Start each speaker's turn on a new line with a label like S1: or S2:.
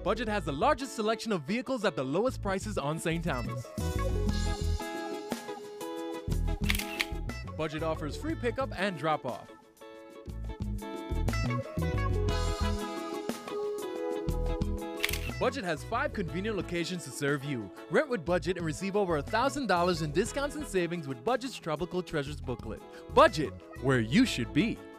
S1: Budget has the largest selection of vehicles at the lowest prices on St. Thomas. Budget offers free pickup and drop-off. Budget has 5 convenient locations to serve you. Rent with Budget and receive over $1,000 in discounts and savings with Budget's Tropical Treasures booklet. Budget, where you should be.